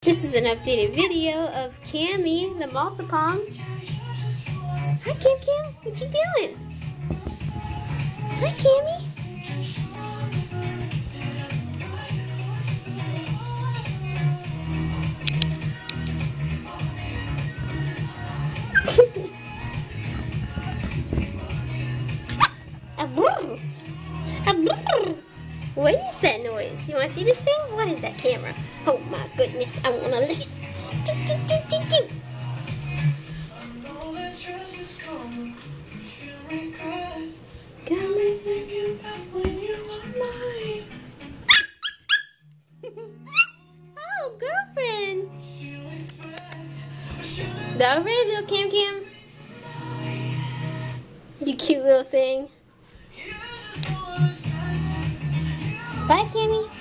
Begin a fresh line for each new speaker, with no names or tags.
This is an updated video of Cammy, the Maltipong. Hi, Cam. What you doing? Hi, Cammy. What is that noise? You want to see this thing? What is that camera? Oh my goodness, I want to look at it. Oh, girlfriend. That already, little Cam? You cute little thing. Bye, Cammy.